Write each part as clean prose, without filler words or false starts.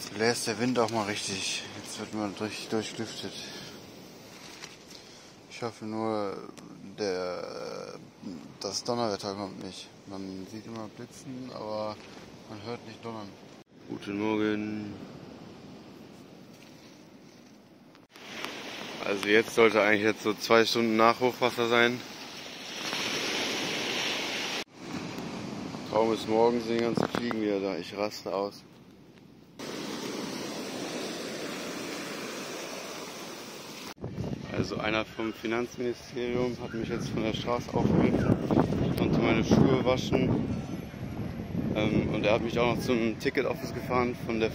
bläst der Wind auch mal richtig. Jetzt wird man durchlüftet. Ich hoffe nur, das Donnerwetter kommt nicht. Man sieht immer Blitzen, aber man hört nicht donnern. Guten Morgen. Also jetzt sollte eigentlich jetzt so 2 Stunden nach Hochwasser sein. Kaum ist morgens, sind die ganzen Fliegen wieder da. Ich raste aus. Also einer vom Finanzministerium hat mich jetzt von der Straße aufgerufen. Ich konnte meine Schuhe waschen. Und er hat mich auch noch zum Ticket-Office gefahren von der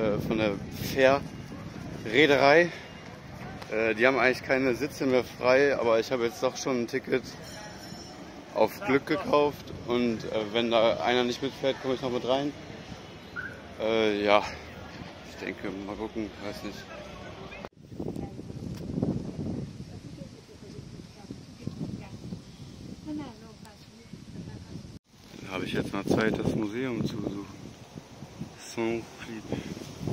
Fährreederei. Die haben eigentlich keine Sitze mehr frei, aber ich habe jetzt doch schon ein Ticket auf Glück gekauft. Und wenn da einer nicht mitfährt, komme ich noch mit rein. Ja, ich denke, mal gucken, weiß nicht. Dann habe ich jetzt mal Zeit, das Museum zu besuchen. Saint-Philippe.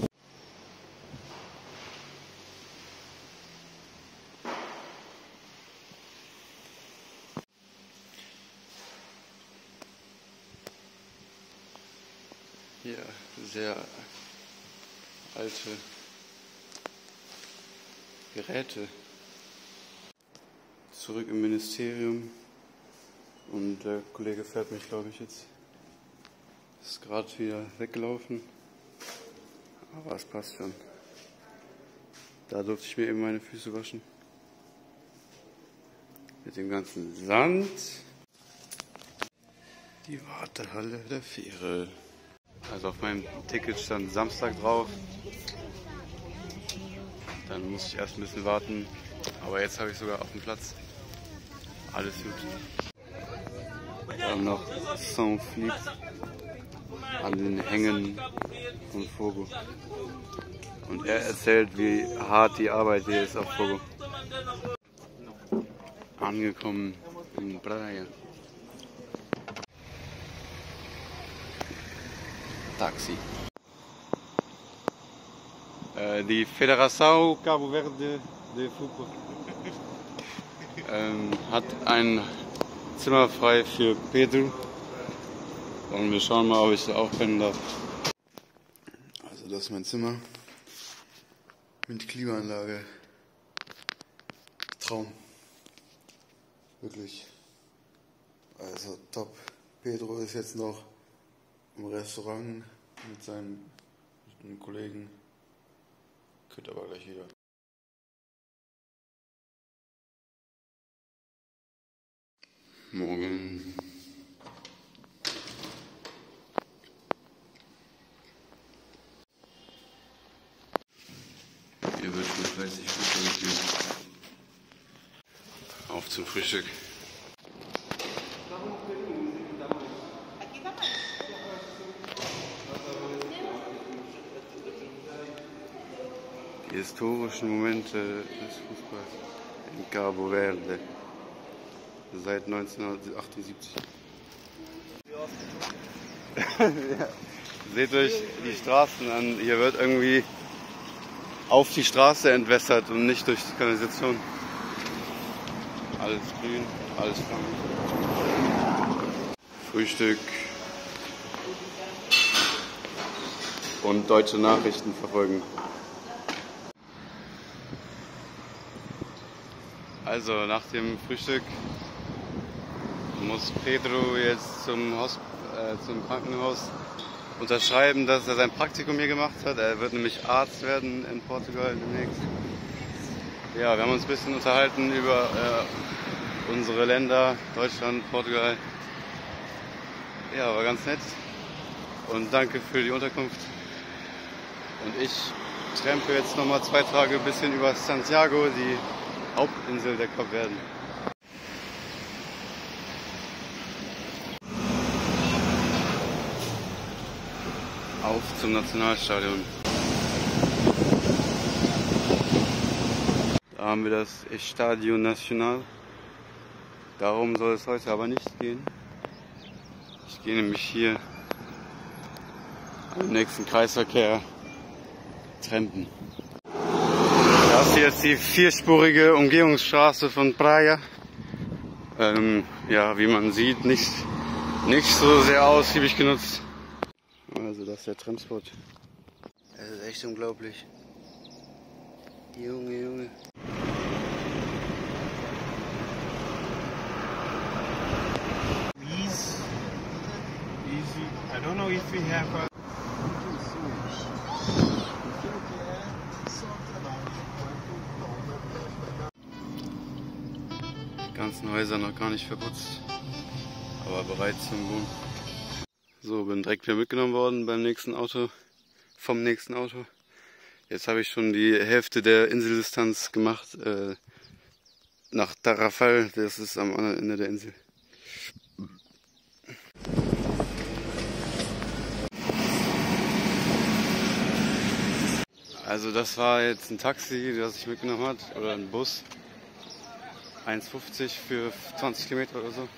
Hier sehr alte Geräte. Zurück im Ministerium. Und der Kollege fährt mich, glaube ich, jetzt. Ist gerade wieder weggelaufen. Aber es passt schon. Da durfte ich mir eben meine Füße waschen. Mit dem ganzen Sand. Die Wartehalle der Fähre. Also auf meinem Ticket stand Samstag drauf. Dann musste ich erst ein bisschen warten. Aber jetzt habe ich sogar auf dem Platz. Alles gut. Dann noch Saint-Philippe an den Hängen von Fogo. Und er erzählt, wie hart die Arbeit hier ist auf Fogo. Angekommen in Praia. Taxi. Die Federação Cabo Verde de Futebol hat ein Zimmer frei für Pedro. Und wir schauen mal, ob ich da auch pennen darf. Also das ist mein Zimmer. Mit Klimaanlage. Traum. Wirklich. Also top. Pedro ist jetzt noch im Restaurant mit seinen Kollegen. Könnt aber gleich wieder. Morgen. Hier wird mit fleißig Frühstück. Auf zum Frühstück. Die historischen Momente des Fußballs in Cabo Verde seit 1978. Ja. Seht euch die Straßen an, hier wird irgendwie auf die Straße entwässert und nicht durch die Kanalisation. Alles grün, alles blank. Frühstück und deutsche Nachrichten verfolgen. Also nach dem Frühstück muss Pedro jetzt zum Krankenhaus unterschreiben, dass er sein Praktikum hier gemacht hat. Er wird nämlich Arzt werden in Portugal demnächst. Ja, wir haben uns ein bisschen unterhalten über unsere Länder, Deutschland, Portugal. Ja, war ganz nett. Und danke für die Unterkunft. Und ich trampe jetzt nochmal 2 Tage ein bisschen über Santiago, die Hauptinsel der Kapverden. Auf zum Nationalstadion. Da haben wir das Estadio Nacional. Darum soll es heute aber nicht gehen. Ich gehe nämlich hier am nächsten Kreisverkehr trampen. Das hier ist die vierspurige Umgehungsstraße von Praia. Ja, wie man sieht, nicht so sehr ausgiebig genutzt. Also das ist der Tramspot. Das ist echt unglaublich. Junge, Junge. Easy. I don't know if we have a Die ganzen Häuser noch gar nicht verputzt, aber bereit zum Wohnen. So, bin direkt wieder mitgenommen worden vom nächsten Auto. Jetzt habe ich schon die Hälfte der Inseldistanz gemacht nach Tarrafal, das ist am anderen Ende der Insel. Also das war jetzt ein Taxi, das ich mitgenommen hat, oder ein Bus. 1,50 für 20 Kilometer oder so.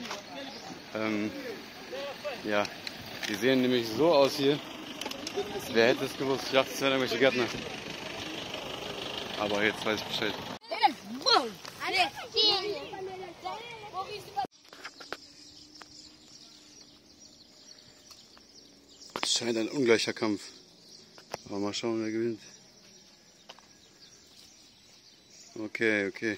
Ja, die sehen nämlich so aus hier. Wer hätte es gewusst? Ich dachte, es wären irgendwelche Gärtner. Aber jetzt weiß ich Bescheid. Es scheint ein ungleicher Kampf. Aber mal schauen, wer gewinnt. Okay.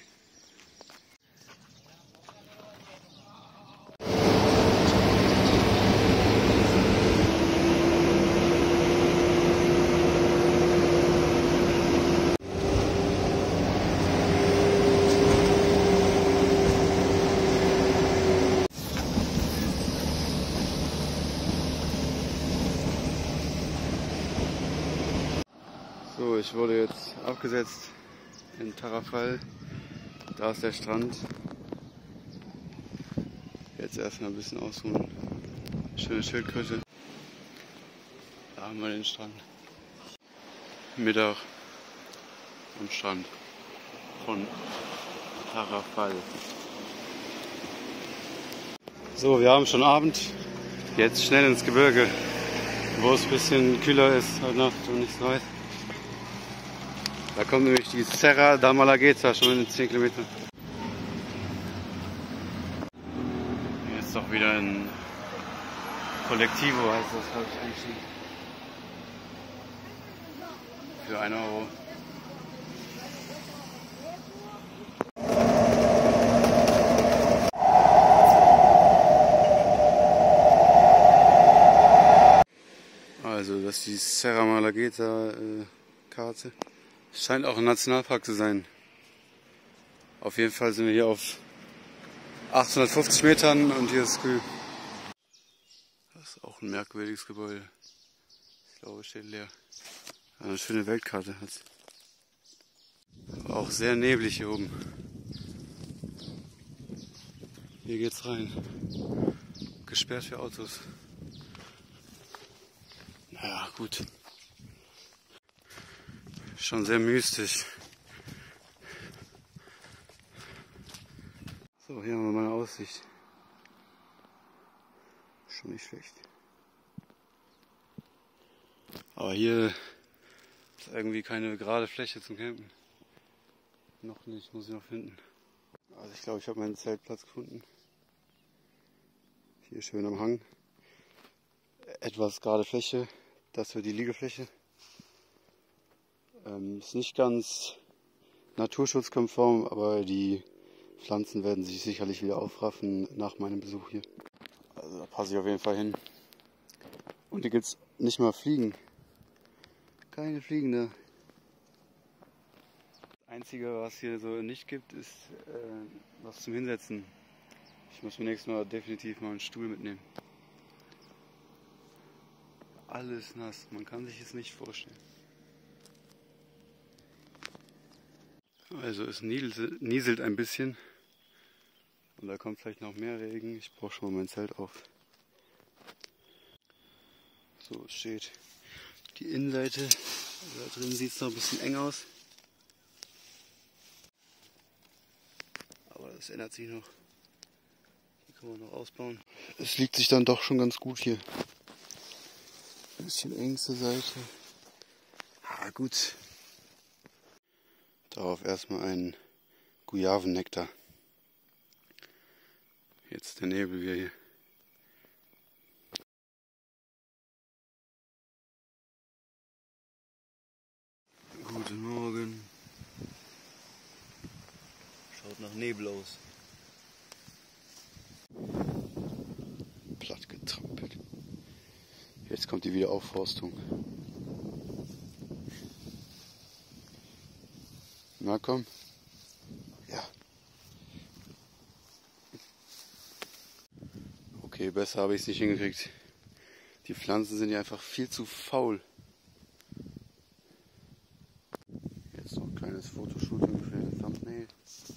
So, ich wurde jetzt abgesetzt in Tarrafal. Da ist der Strand. Jetzt erstmal ein bisschen ausruhen. Schöne Schildkröte. Da haben wir den Strand. Mittag am Strand von Tarrafal. So, wir haben schon Abend. Jetzt schnell ins Gebirge, wo es ein bisschen kühler ist heute Nacht und nicht so weit. Da kommt nämlich die Serra da Malagueta, schon in 10 Kilometern. Hier ist doch wieder ein Collectivo, heißt das, glaube ich, eigentlich. Für 1 Euro. Also, das ist die Serra Malagueta Karte. Es scheint auch ein Nationalpark zu sein. Auf jeden Fall sind wir hier auf 850 Metern und hier ist kühl. Das ist auch ein merkwürdiges Gebäude. Ich glaube, es steht leer. Eine schöne Weltkarte hat es. Aber auch sehr neblig hier oben. Hier geht's rein. Gesperrt für Autos. Naja, gut. Schon sehr mystisch. So, hier haben wir mal eine Aussicht. Schon nicht schlecht. Aber hier ist irgendwie keine gerade Fläche zum Campen. Noch nicht, muss ich noch finden. Also ich glaube, ich habe meinen Zeltplatz gefunden. Hier schön am Hang. Etwas gerade Fläche. Das wird die Liegefläche. Ist nicht ganz naturschutzkonform, aber die Pflanzen werden sich sicherlich wieder aufraffen nach meinem Besuch hier. Also da passe ich auf jeden Fall hin. Und hier gibt es nicht mal Fliegen. Keine Fliegen da. Das Einzige, was hier so nicht gibt, ist was zum Hinsetzen. Ich muss mir nächstes Mal definitiv mal einen Stuhl mitnehmen. Alles nass, man kann sich es nicht vorstellen. Also es nieselt ein bisschen und da kommt vielleicht noch mehr Regen. Ich brauche schon mal mein Zelt auf. So, es steht die Innenseite. Also da drin sieht es noch ein bisschen eng aus. Aber das ändert sich noch. Hier kann man noch ausbauen. Es liegt sich dann doch schon ganz gut hier. Ein bisschen eng zur Seite. Ah, gut. Darauf erstmal einen Guavennektar. Jetzt der Nebel wieder hier. Guten Morgen. Schaut nach Nebel aus. Platt getrampelt. Jetzt kommt die Wiederaufforstung. Na komm. Ja. Okay, besser habe ich es nicht hingekriegt. Die Pflanzen sind ja einfach viel zu faul. Jetzt noch ein kleines Fotoshooting für den Thumbnail.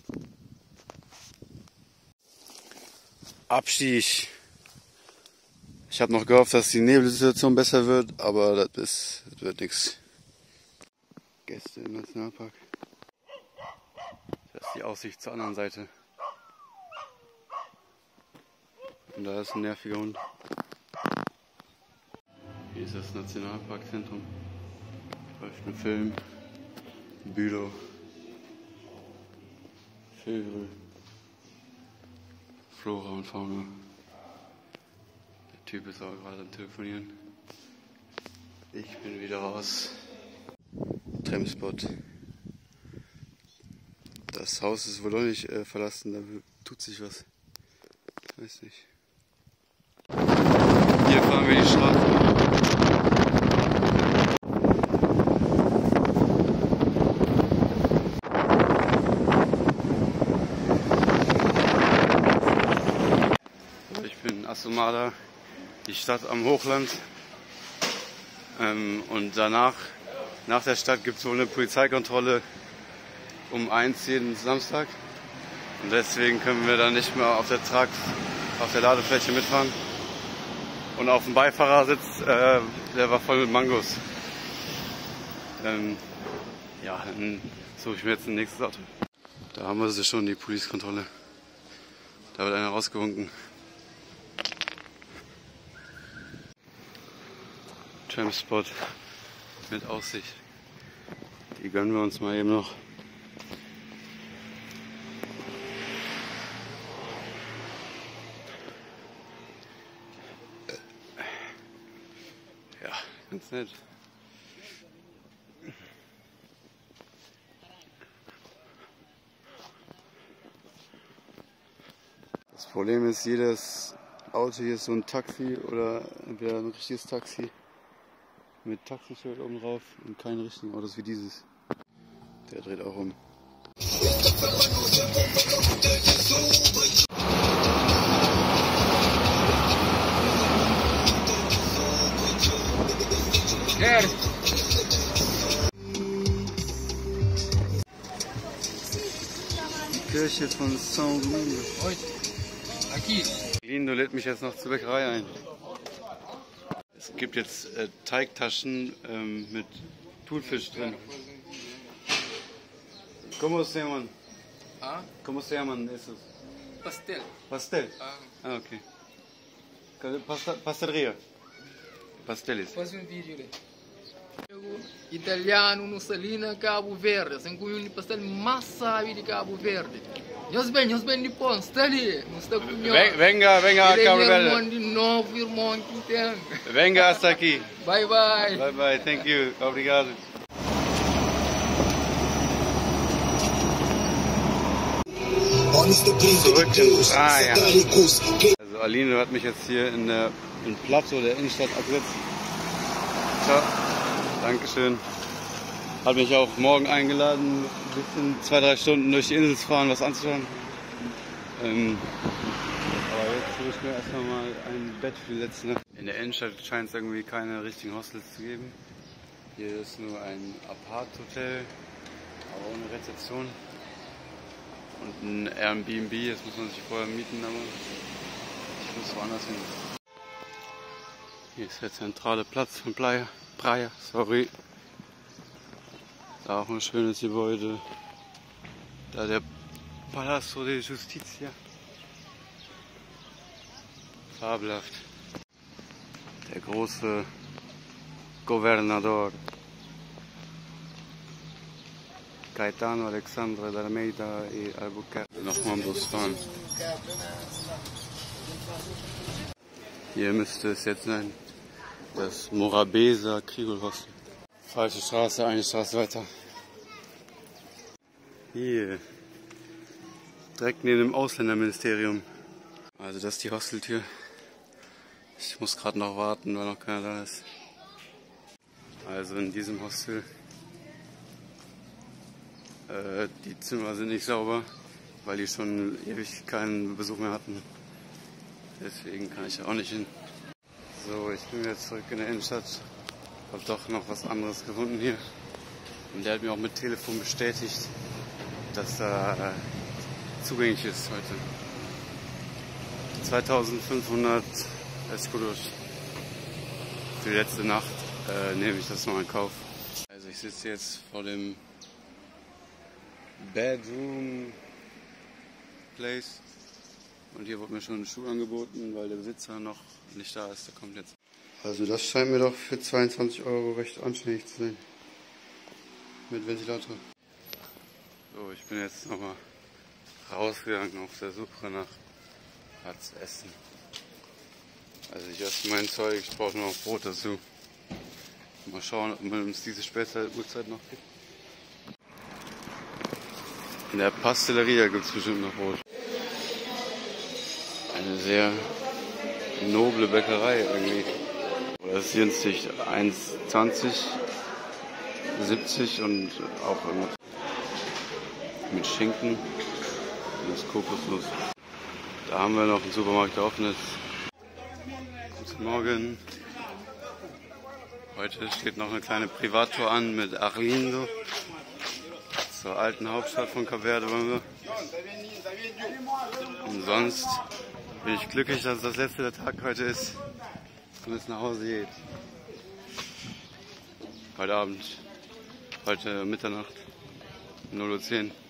Abstieg. Ich habe noch gehofft, dass die Nebelsituation besser wird, aber das wird nichts. Gäste im Nationalpark. Das ist die Aussicht zur anderen Seite. Und da ist ein nerviger Hund. Hier ist das Nationalparkzentrum. Läuft ein Film. Bülow. Vögel. Flora und Fauna. Der Typ ist auch gerade am Telefonieren. Ich bin wieder raus. Tramspot. Das Haus ist wohl noch nicht verlassen, da tut sich was. Ich weiß nicht. Hier fahren wir die Straße. Ich bin in Assumada, die Stadt am Hochland. Und danach, nach der Stadt, gibt es wohl eine Polizeikontrolle um 1 jeden Samstag. Und deswegen können wir dann nicht mehr auf der Ladefläche mitfahren. Und auf dem Beifahrersitz, der war voll mit Mangos. Ja, dann suche ich mir jetzt ein nächstes Auto. Da haben wir sie schon, die Polizeikontrolle. Da wird einer rausgewunken. Tramspot mit Aussicht. Die gönnen wir uns mal eben noch. Ja, ganz nett. Das Problem ist, jedes Auto hier ist so ein Taxi oder entweder ein richtiges Taxi mit Taxischild oben drauf und keine richtigen Autos wie dieses. Der dreht auch um. Die Kirche von Saint-Domingue. Lindo lädt mich jetzt noch zur Bäckerei ein. Es gibt jetzt Teigtaschen mit Thunfisch drin. ¿Cómo se llaman? Ah, ¿Cómo se llaman esos? pastel. Pastel. Ah, okay. Pasteleria. Pasteles. Faz um vídeo ali. Italiano no Salina, Cabo Verde. Assim como um pastel mais sabe de Cabo Verde. Nós bem de pão, está ali. Não está com Venga a Cabo Verde. Irmão de novo, irmão que tem. Venga hasta aquí. Bye bye. Bye bye, thank you. Obrigado. Zurück ins ja. Also Aline hat mich jetzt hier in Plato, der Innenstadt, abgesetzt. Ciao. Dankeschön. Hat mich auch morgen eingeladen, ein bisschen 2-3 Stunden durch die Insel zu fahren, was anzuschauen. Aber jetzt suche ich mir erstmal mal ein Bett für die letzte Nacht. In der Innenstadt scheint es irgendwie keine richtigen Hostels zu geben. Hier ist nur ein Apart-Hotel, aber ohne Rezeption. Und ein Airbnb, das muss man sich vorher mieten, aber ich muss woanders hin. Hier ist der zentrale Platz von Praia, sorry. Da auch ein schönes Gebäude. Da der Palazzo de Justicia. Fabelhaft. Der große Gobernador. Caetano, Alexandra, D'Almeida e Albuquerque. Nochmal im Bus fahren. Hier müsste es jetzt sein. Das Morabeza Kriegelhostel. Falsche Straße, eine Straße weiter. Hier. Direkt neben dem Ausländerministerium. Also das ist die Hosteltür. Ich muss gerade noch warten, weil noch keiner da ist. Also in diesem Hostel. Die Zimmer sind nicht sauber, weil die schon ewig keinen Besuch mehr hatten. Deswegen kann ich da auch nicht hin. So, ich bin jetzt zurück in der Innenstadt. Hab doch noch was anderes gefunden hier. Und der hat mir auch mit Telefon bestätigt, dass da zugänglich ist heute. 2500 Escudos für die letzte Nacht nehme ich das noch in Kauf. Also ich sitze jetzt vor dem Bedroom Place und hier wurde mir schon ein Schuh angeboten, weil der Besitzer noch nicht da ist. Der kommt jetzt. Also das scheint mir doch für 22 € recht anständig zu sein. Mit Ventilator. So, ich bin jetzt nochmal rausgegangen auf der Suche nach was zu essen. Also ich esse mein Zeug, ich brauche nur noch Brot dazu. Mal schauen, ob man uns diese spätere Uhrzeit noch gibt. In der Pastelleria gibt es bestimmt noch Brot. Eine sehr noble Bäckerei irgendwie. Das ist günstig, 1,20, 70 und auch mit Schinken. Das ist kokosnuss. Da haben wir noch einen Supermarkt geöffnet. Guten Morgen. Heute steht noch eine kleine Privattour an mit Arlindo. Zur alten Hauptstadt von Kap Verde. Und sonst bin ich glücklich, dass das letzte Tag heute ist und es nach Hause geht. Heute Abend, heute Mitternacht, 0:10 Uhr.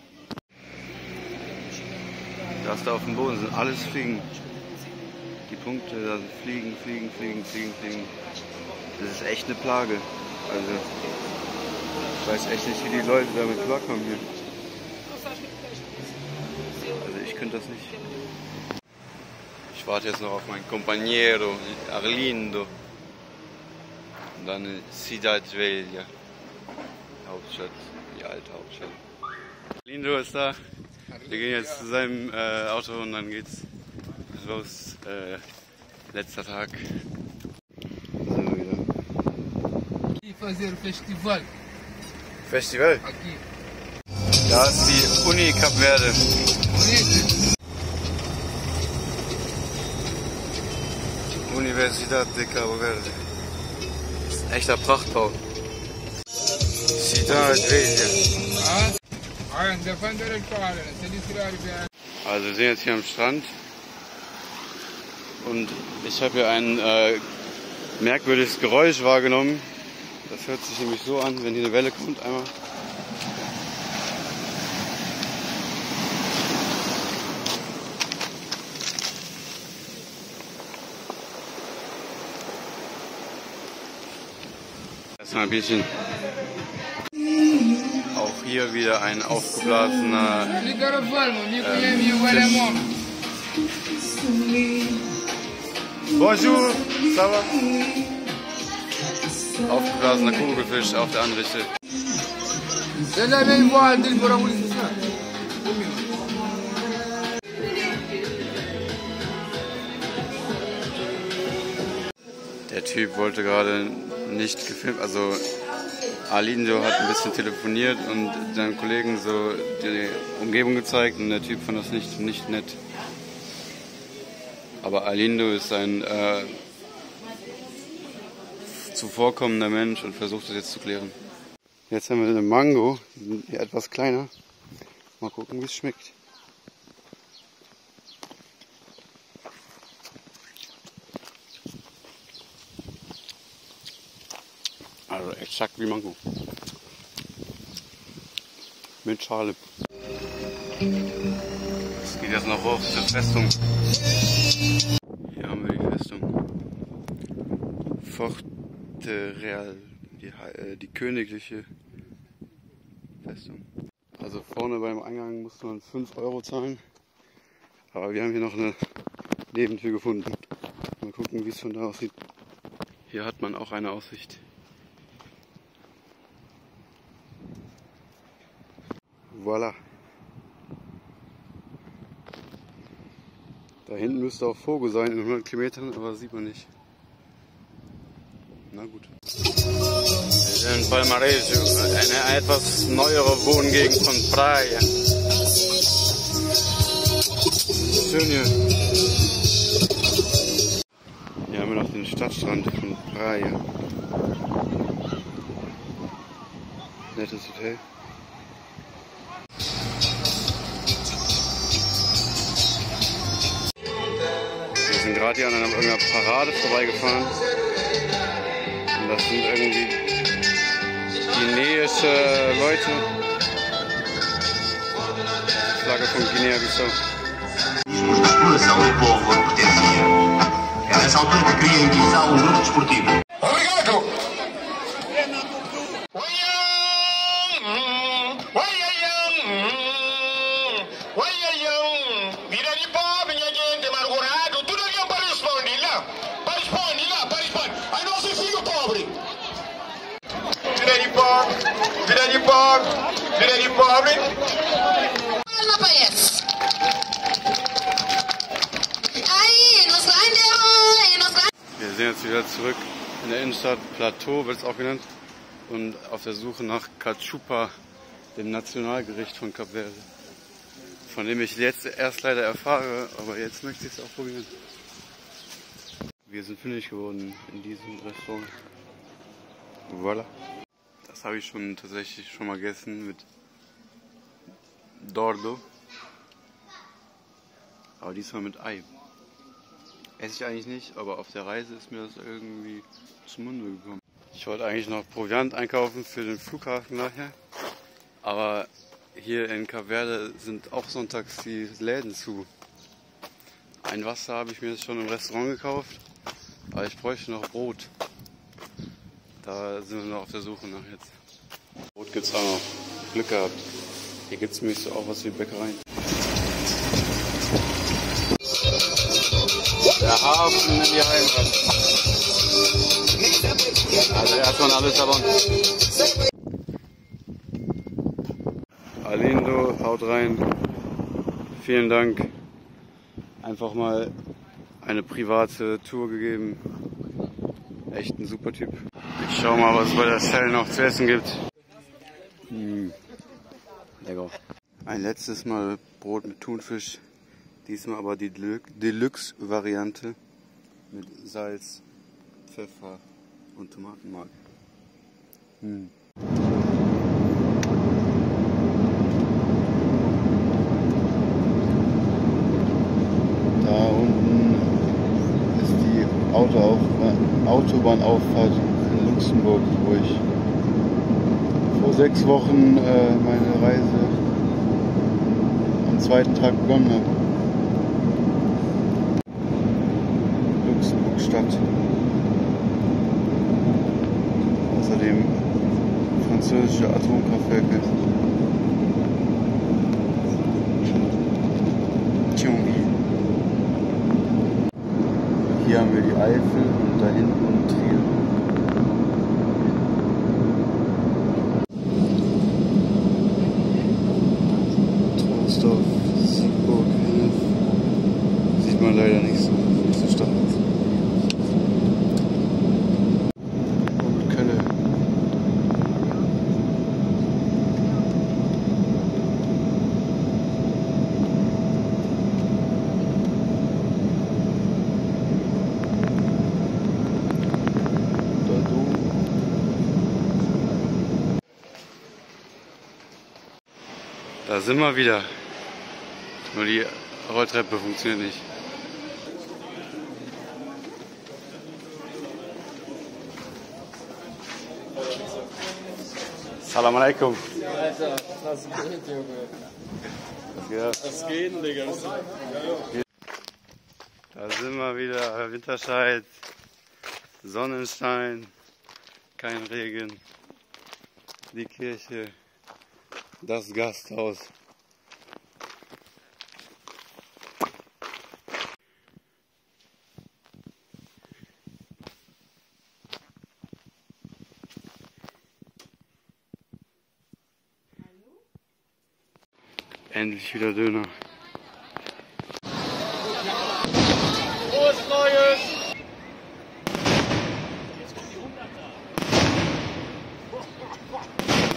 Das da auf dem Boden sind alles Fliegen. Die Punkte, da sind Fliegen. Das ist echt eine Plage. Also, ich weiß echt nicht, wie die Leute damit klarkommen hier. Also ich könnte das nicht. Ich warte jetzt noch auf meinen Compañero, Arlindo. Und dann Ciudad Vella, Hauptstadt, die alte Hauptstadt. Arlindo ist da. Wir gehen jetzt zu seinem Auto und dann geht's los. Letzter Tag. So wieder. Fazer Festival. Festival? Aqui. Da ist die Uni Kap Verde. Universidad de Cabo Verde. Das ist ein echter Prachtbau. Ciudad Vella. Also wir sind jetzt hier am Strand und ich habe hier ein merkwürdiges Geräusch wahrgenommen. Das hört sich nämlich so an, wenn hier eine Welle kommt einmal. Erstmal ein Bierchen. Auch hier wieder ein aufgeblasener Bonjour, ça va? Aufgeblasener Kugelfisch auf der Anrichte. Der Typ wollte gerade nicht gefilmt, also Arlindo hat ein bisschen telefoniert und seinen Kollegen so die Umgebung gezeigt und der Typ fand das nicht nett. Aber Arlindo ist ein zuvorkommender Mensch und versucht das jetzt zu klären. Jetzt haben wir eine Mango, die etwas kleiner. Mal gucken, wie es schmeckt. Also exakt wie Mango. Mit Schale. Es geht jetzt noch hoch zur Festung. Hier haben wir die Festung. Forte Real, die königliche Festung. Also vorne beim Eingang musste man 5 € zahlen. Aber wir haben hier noch eine Nebentür gefunden. Mal gucken, wie es von da aussieht. Hier hat man auch eine Aussicht. Voilà. Da hinten müsste auch Fogo sein in 100 Kilometern, aber das sieht man nicht. Na gut. Wir sind in Palmarejo, eine etwas neuere Wohngegend von Praia. Schön hier. Hier haben wir noch den Stadtstrand von Praia. Nettes Hotel. Wir sind gerade hier an einer Parade vorbeigefahren. Und das sind irgendwie guineische Leute. Flagge von Guinea-Bissau. Exploração do povo pertencia. É nessa altura que cria em Bissau grupo desportivo. Obrigado! Vira de pobre, minha gente, amargurado. Tudo aqui para responder lá. Para responder. Ai, nosso filho pobre. Vira de pobre. Não aparece. Wir sind jetzt wieder zurück in der Innenstadt, Plateau wird es auch genannt, und auf der Suche nach Cachupa, dem Nationalgericht von Kap Verde, von dem ich jetzt erst leider erfahre, aber jetzt möchte ich es auch probieren. Wir sind fündig geworden in diesem Restaurant. Voilà. Das habe ich tatsächlich schon mal gegessen mit Dordo, aber diesmal mit Ei. Esse ich eigentlich nicht, aber auf der Reise ist mir das irgendwie zum Munde gekommen. Ich wollte eigentlich noch Proviant einkaufen für den Flughafen nachher, aber hier in Kap Verde sind auch sonntags die Läden zu. Ein Wasser habe ich mir jetzt schon im Restaurant gekauft, aber ich bräuchte noch Brot. Da sind wir noch auf der Suche nach jetzt. Brot gibt es auch noch. Glück gehabt. Hier gibt es nämlich so auch was wie Bäckereien. Der Hafen in die Heimat. Also erstmal alles davon. Alindo, haut rein. Vielen Dank. Einfach mal eine private Tour gegeben. Echt ein super Typ. Ich schau mal, was es bei der Shell noch zu essen gibt. Lecker. Ein letztes Mal Brot mit Thunfisch. Diesmal aber die Deluxe-Variante mit Salz, Pfeffer und Tomatenmark. Da unten ist die Autobahnauffahrt in Luxemburg, wo ich vor 6 Wochen meine Reise am zweiten Tag begonnen habe. Luxemburg-Stadt. Außerdem französische Atomkraftwerke. Thionville. Hier haben wir die Eifel und da hinten Trier. Troisdorf, Siegburg, Hennef. Sieht man leider nicht so stark. Und Kölle. Da sind wir wieder. Nur die Rolltreppe funktioniert nicht. Salam alaikum. Alter, was geht, Junge? Was geht, Digga? Da sind wir wieder. Winterscheid, Sonnenschein, kein Regen, die Kirche, Das Gasthaus. Endlich wieder Döner. Frohes Neues! Jetzt kommt die 100er.